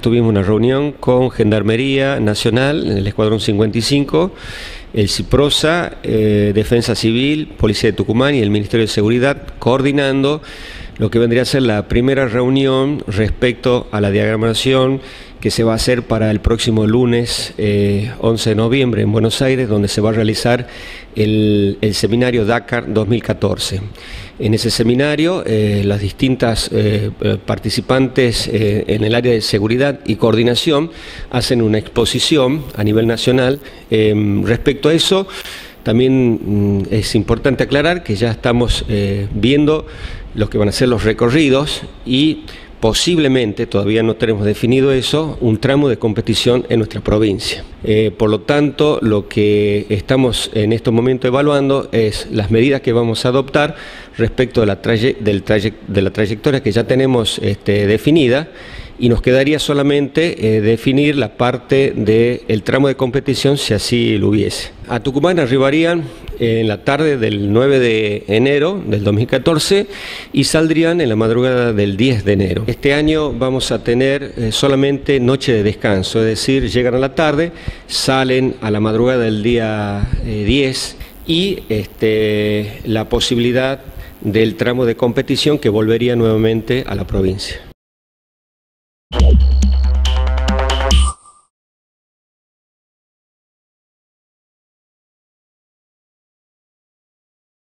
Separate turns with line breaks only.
tuvimos una reunión con Gendarmería Nacional, en el Escuadrón 55, el CIPROSA, Defensa Civil, Policía de Tucumán y el Ministerio de Seguridad, coordinando lo que vendría a ser la primera reunión respecto a la diagramación que se va a hacer para el próximo lunes 11 de noviembre en Buenos Aires, donde se va a realizar el seminario Dakar 2014. En ese seminario, las distintas participantes en el área de seguridad y coordinación hacen una exposición a nivel nacional. Respecto a eso, también es importante aclarar que ya estamos viendo lo que van a ser los recorridos y posiblemente, todavía no tenemos definido eso, un tramo de competición en nuestra provincia. Por lo tanto, lo que estamos en estos momentos evaluando es las medidas que vamos a adoptar respecto de la trayectoria que ya tenemos definida, y nos quedaría solamente definir la parte del tramo de competición si así lo hubiese. A Tucumán arribarían en la tarde del 9 de enero del 2014 y saldrían en la madrugada del 10 de enero. Este año vamos a tener solamente noche de descanso, es decir, llegan a la tarde, salen a la madrugada del día 10 y la posibilidad del tramo de competición que volvería nuevamente a la provincia.